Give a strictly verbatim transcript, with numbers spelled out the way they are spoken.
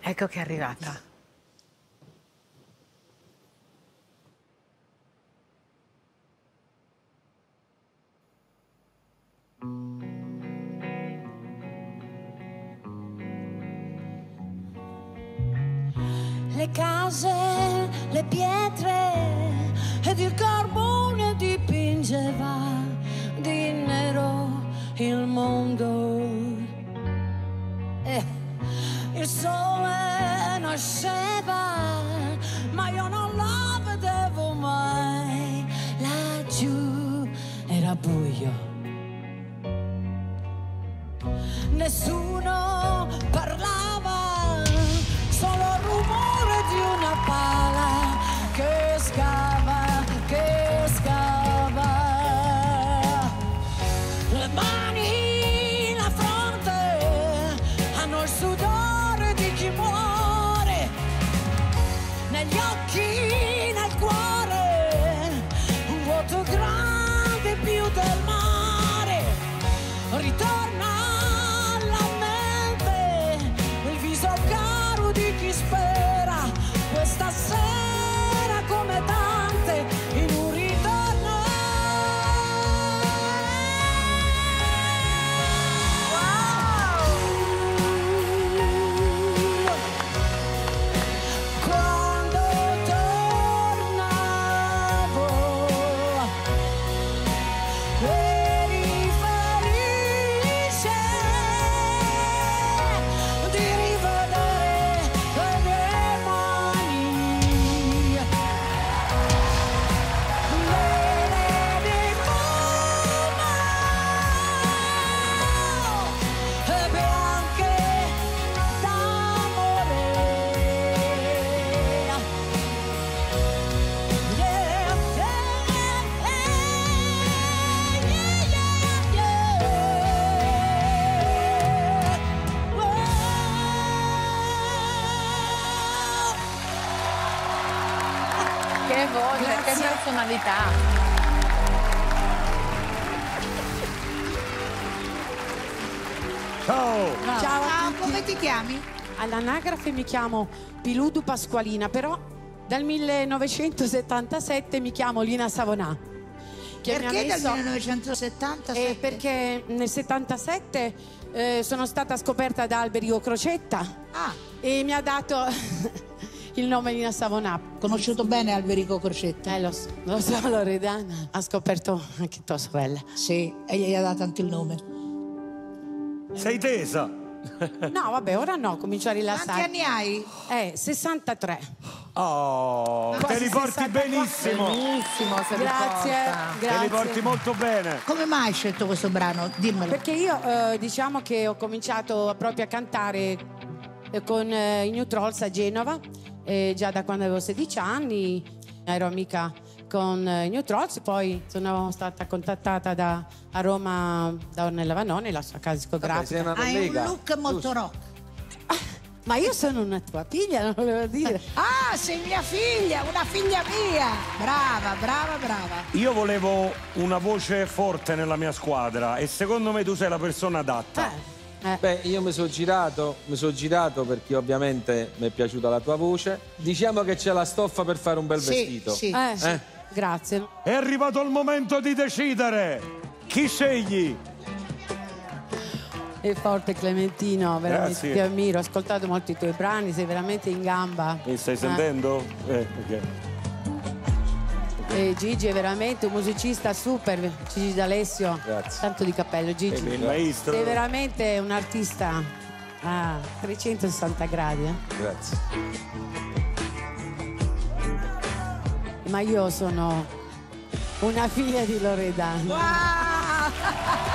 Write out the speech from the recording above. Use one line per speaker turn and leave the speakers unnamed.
Ecco che è arrivata.
Le case, le pietre ed il carbone dipingeva di nero il mondo. Eh, il sole nasceva, ma io non lo vedevo mai. Laggiù era buio. Nessuno parlava, solo il rumore di una pala che scava, che scava. Le mani, la fronte, hanno il sudore di chi muore. Negli occhi, nel cuore, un vuoto grande più del mare. Ritorna questa sera come tante in un ritorno. Wow! Quando tornavo eri felice di rivedere le mie mani.
Che voce, che personalità.
Ciao!
Ciao,
Ciao, come ti chiami?
all'anagrafe mi chiamo Piludu Pasqualina, però dal millenovecentosettantasette mi chiamo Lina Savonà. Che mi ha
Perché
messo-
dal millenovecentosettantasette?
Eh, perché nel settantasette eh, sono stata scoperta da Alberico Crocetta
Ah,
e mi ha dato il nome Lina Savonà.
conosciuto bene Alberico Crocetta.
Eh, lo so, lo so, Loredana. Ha scoperto anche tua sorella.
Sì, e gli ha dato anche il nome.
Sei tesa?
No, vabbè, ora no, comincio a
Quanti
rilassare.
anni hai?
Eh, sessantatré.
Oh, te li porti
sessantaquattro.
benissimo.
Benissimo, se
Grazie,
riporta.
Te li porti
grazie.
molto bene.
Come mai hai scelto questo brano? Dimmelo.
Perché io eh, diciamo che ho cominciato proprio a cantare eh, con eh, i New Trolls a Genova, eh, già da quando avevo sedici anni. Ero amica con eh, i New Trolls, poi sono stata contattata da, a Roma da Ornella Vanoni, la sua casa discografica.
sei una
Hai un
collega.
look molto rock.
Ma io sono una tua figlia, non volevo dire.
Ah, sei mia figlia, una figlia mia. Brava, brava, brava.
Io volevo una voce forte nella mia squadra e secondo me tu sei la persona adatta.
Eh,
Beh, io mi sono girato, mi sono girato perché ovviamente mi è piaciuta la tua voce. Diciamo che c'è la stoffa per fare un bel
Sì,
vestito.
sì.
eh,
Eh?
grazie.
È arrivato il momento di decidere. Chi scegli?
È forte Clementino, veramente
Grazie.
ti ammiro, ho ascoltato molti tuoi brani, sei veramente in gamba.
Mi stai
Eh.
sentendo? Eh, ok.
E Gigi è veramente un musicista super, Gigi D'Alessio.
Grazie.
Tanto di cappello, Gigi.
Il maestro.
Sei veramente un artista a trecentosessanta gradi. eh.
Grazie.
Ma io sono una figlia di Loredana.
Wow!